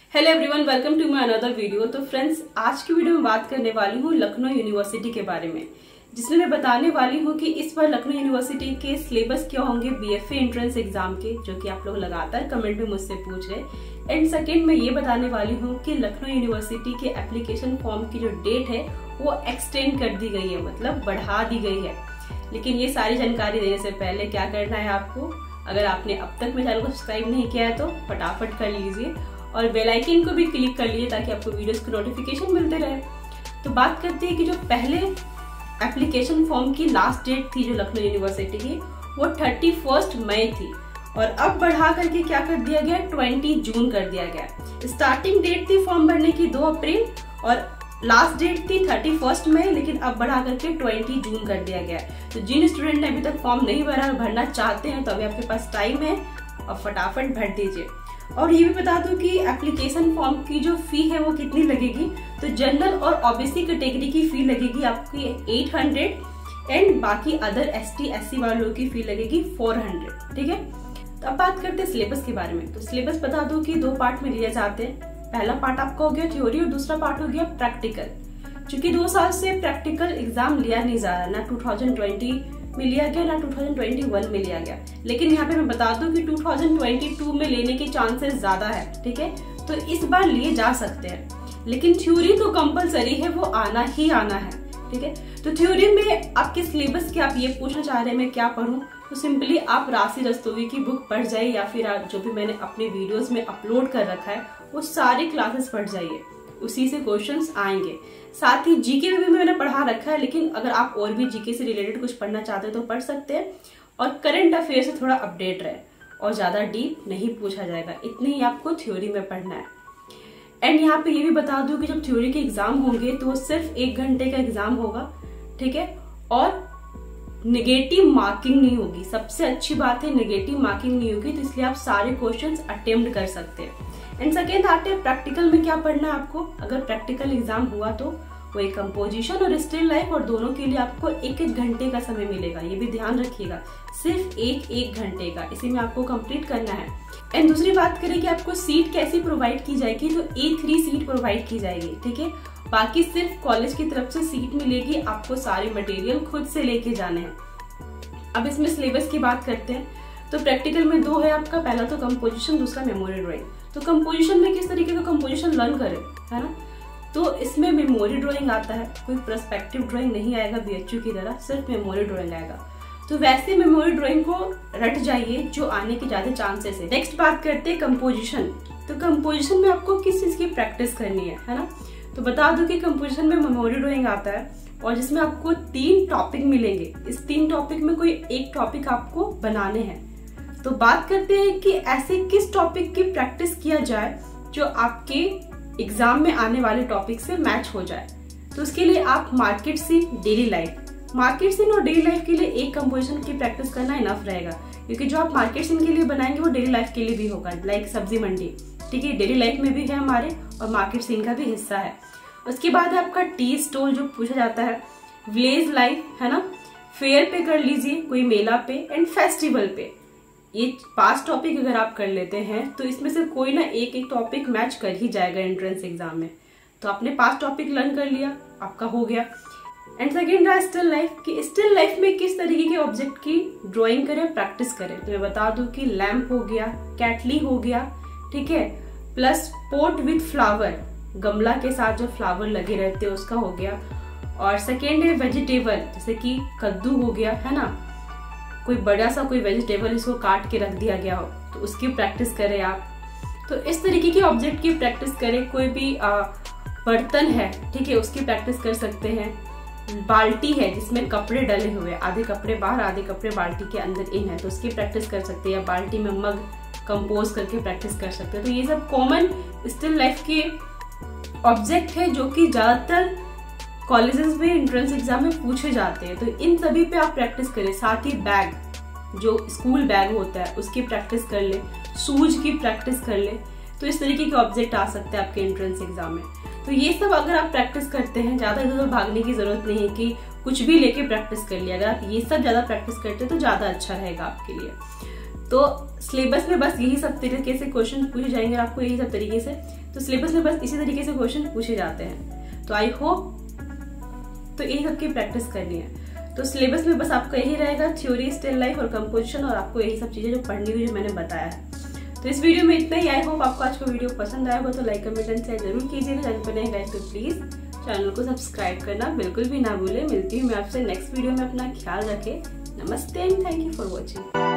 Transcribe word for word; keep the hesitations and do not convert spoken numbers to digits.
Hello everyone, welcome to my another video. तो friends, आज की वीडियो में बात करने वाली हूँ लखनऊ यूनिवर्सिटी के बारे में, जिसमें मैं बताने वाली हूँ कि इस बार लखनऊ यूनिवर्सिटी के सिलेबस क्या होंगे बीएफए एंट्रेंस एग्जाम के, जो कि आप लोग लगातार कमेंट में मुझसे पूछ रहे। एंड सेकेंड, मैं ये बताने वाली हूँ कि लखनऊ यूनिवर्सिटी के एप्लीकेशन फॉर्म की जो डेट है वो एक्सटेंड कर दी गई है, मतलब बढ़ा दी गई है। लेकिन ये सारी जानकारी देने से पहले क्या करना है आपको, अगर आपने अब तक मेरे चैनल को सब्सक्राइब नहीं किया है तो फटाफट कर लीजिए और बेल आइकन को भी क्लिक कर लीजिए ताकि आपको वीडियोस के नोटिफिकेशन मिलते रहे। तो बात करते हैं कि जो पहले एप्लीकेशन फॉर्म की लास्ट डेट थी जो लखनऊ यूनिवर्सिटी की, वो थर्टी फर्स्ट मई थी और अब बढ़ा करके क्या कर दिया गया, ट्वेंटी जून कर दिया गया। स्टार्टिंग डेट थी फॉर्म भरने की दो अप्रैल और लास्ट डेट थी थर्टी फर्स्ट मई, लेकिन अब बढ़ा करके ट्वेंटी जून कर दिया गया। तो जिन स्टूडेंट ने अभी तक फॉर्म नहीं भरा और भरना चाहते हैं तो अभी आपके पास टाइम है और फटाफट भर दीजिए। और ये भी बता दूं कि एप्लीकेशन फॉर्म की जो फी है वो कितनी लगेगी। तो जनरल और ओबीसी कैटेगरी की फी लगेगी आपकी एट हंड्रेड एंड बाकी अदर एसटी एससी वालों की फी लगेगी फोर हंड्रेड। ठीक है, तो अब बात करते हैं सिलेबस के बारे में। तो सिलेबस बता दूं कि दो पार्ट में लिए जाते हैं। पहला पार्ट आपका हो गया थ्योरी और दूसरा पार्ट हो गया प्रैक्टिकल। क्योंकि दो साल से प्रैक्टिकल एग्जाम लिया नहीं जा रहा, ना टू थाउजेंड ट्वेंटी में लिया गया ना टू थाउजेंड ट्वेंटी वन में लिया गया, लेकिन यहाँ पे मैं बता दूं कि टू थाउजेंड ट्वेंटी टू में लेने के चांसेस ज्यादा है। ठीक है, तो इस बार लिए जा सकते हैं, लेकिन थ्योरी तो कंपलसरी है, वो आना ही आना है। ठीक है, तो थ्योरी में आपके सिलेबस के आप ये पूछना चाह रहे हैं मैं क्या पढूं, तो सिंपली आप राशि रस्तोगी की बुक पढ़ जाइए या फिर आप जो भी मैंने अपने वीडियोस में अपलोड कर रखा है वो सारे क्लासेस पढ़ जाइए, उसी से क्वेश्चंस आएंगे। साथ ही जीके में भी मैंने पढ़ा रखा है, लेकिन अगर आप और भी जीके से रिलेटेड कुछ पढ़ना चाहते हैं तो पढ़ सकते हैं। और करंट अफेयर से थोड़ा अपडेट रहे और ज्यादा डीप नहीं पूछा जाएगा, इतनी ही आपको थ्योरी में पढ़ना है। एंड यहाँ पे ये भी बता दूं कि जब थ्योरी के एग्जाम होंगे तो वो सिर्फ एक घंटे का एग्जाम होगा। ठीक है, और नेगेटिव मार्किंग नहीं होगी। सबसे अच्छी बात है, नेगेटिव मार्किंग नहीं होगी, तो इसलिए आप सारे क्वेश्चंस अटेम्प्ट कर सकते हैं। एंड सेकेंड आते हैं प्रैक्टिकल में क्या पढ़ना है आपको। अगर प्रैक्टिकल एग्जाम हुआ तो वो एक कंपोजिशन और स्टिल लाइफ, और दोनों के लिए आपको एक एक घंटे का समय मिलेगा, ये भी ध्यान रखिएगा, सिर्फ एक एक घंटे का, इसी में आपको कंप्लीट करना है। एंड दूसरी बात करें कि आपको सीट कैसी प्रोवाइड की जाएगी, तो ए थ्री सीट प्रोवाइड की जाएगी। ठीक है, बाकी सिर्फ कॉलेज की तरफ से सीट मिलेगी, आपको सारे मटेरियल खुद से लेके जाने हैं। अब इसमें सिलेबस की बात करते हैं। तो प्रैक्टिकल में दो है आपका, पहला तो कंपोजिशन, दूसरा मेमोरी ड्राइंग। तो कंपोजिशन में किस तरीके का कंपोजिशन लर्न करें, है ना। तो इसमें मेमोरी ड्राइंग आता है, कोई पर्सपेक्टिव ड्राइंग नहीं आएगा बीएचयू की तरह, सिर्फ मेमोरी ड्राइंग आएगा। तो वैसे मेमोरी ड्राइंग को रट जाइए जो आने के ज्यादा चांसेस है। नेक्स्ट बात करते हैं कंपोजिशन। तो कंपोजिशन में आपको किस चीज की प्रैक्टिस करनी है, है ना। तो बता दूं कि कंपोजिशन में मेमोरी ड्राइंग आता है और जिसमें आपको तीन टॉपिक मिलेंगे। इस तीन टॉपिक में कोई एक टॉपिक आपको बनाने हैं। तो बात करते हैं कि ऐसे किस टॉपिक की प्रैक्टिस किया जाए जो आपके एग्जाम में आने वाले टॉपिक से मैच हो जाए। तो उसके लिए आप market scene, daily life, market scene और डेली लाइफ के लिए एक कंपोजिशन की प्रैक्टिस करना इनफ रहेगा, क्योंकि जो आप मार्केट सीन के लिए बनाएंगे वो डेली लाइफ के लिए भी होगा, लाइक सब्जी मंडी। ठीक है, डेली लाइफ में भी है हमारे और मार्केट सीन का भी हिस्सा है। उसके बाद है आपका टी स्टॉल जो पूछा जाता है, विलेज लाइफ, है ना, फेयर पे कर लीजिए, कोई मेला पे, एंड फेस्टिवल पे। ये पांच टॉपिक अगर आप कर लेते हैं तो इसमें से कोई ना एक एक टॉपिक मैच कर ही जाएगा एंट्रेंस एग्जाम में। तो आपने पांच टॉपिक लर्न कर लिया, आपका हो गया। एंड सेकेंड है स्टिल लाइफ, कि स्टिल लाइफ में किस तरीके के ऑब्जेक्ट की ड्राइंग करें, प्रैक्टिस करें। तो मैं बता दूं कि लैम्प हो गया, कैटली हो गया, ठीक है, प्लस पोट विथ फ्लावर, गमला के साथ जो फ्लावर लगे रहते हैं उसका हो गया। और सेकेंड है वेजिटेबल, जैसे कि कद्दू हो गया, है ना, कोई बड़ा सा कोई वेजिटेबल इसको काट के रख दिया गया हो तो उसकी प्रैक्टिस करें आप। तो इस तरीके के ऑब्जेक्ट की प्रैक्टिस करें। कोई भी बर्तन है, ठीक है, उसकी प्रैक्टिस कर सकते हैं। बाल्टी है जिसमें कपड़े डले हुए, आधे कपड़े बाहर आधे कपड़े बाल्टी के अंदर इन है, तो उसकी प्रैक्टिस कर सकते हैं। या बाल्टी में मग कंपोज करके प्रैक्टिस कर सकते हैं। तो ये सब कॉमन स्टिल लाइफ के ऑब्जेक्ट है जो कि ज्यादातर कॉलेजेस में एंट्रेंस एग्जाम में पूछे जाते हैं। तो इन सभी पे आप प्रैक्टिस करें। साथ ही बैग, जो स्कूल बैग होता है उसकी प्रैक्टिस कर ले, शूज की प्रैक्टिस कर ले। तो इस तरीके के ऑब्जेक्ट आ सकते हैं आपके एंट्रेंस एग्जाम में। तो ये सब अगर आप प्रैक्टिस करते हैं, ज्यादा इधर उधर भागने की जरूरत नहीं है कि कुछ भी लेके प्रैक्टिस कर लिया। अगर आप ये सब ज्यादा प्रैक्टिस करते हैं तो ज्यादा अच्छा रहेगा आपके लिए। तो सिलेबस में बस यही सब तरीके से क्वेश्चन पूछे जाएंगे और आपको यही सब तरीके से, तो सिलेबस में बस इसी तरीके से क्वेश्चन पूछे जाते हैं। तो आई होप तो यही सबकी प्रैक्टिस करनी है। तो सिलेबस में बस आपका यही रहेगा, थ्योरी, स्टिल लाइफ और कंपोजिशन, और आपको यही सब चीजें जो पढ़नी हुई जो मैंने बताया है। तो इस वीडियो में इतना ही। आई होप आपको आज का वीडियो पसंद आएगा, तो लाइक कमेंट एंड शेयर जरूर कीजिएगा। चैनल पर नए गाइस तो प्लीज चैनल को सब्सक्राइब करना बिल्कुल भी ना भूले। मिलती हूँ मैं आपसे नेक्स्ट वीडियो में। अपना ख्याल रखें। नमस्ते and thank you for watching.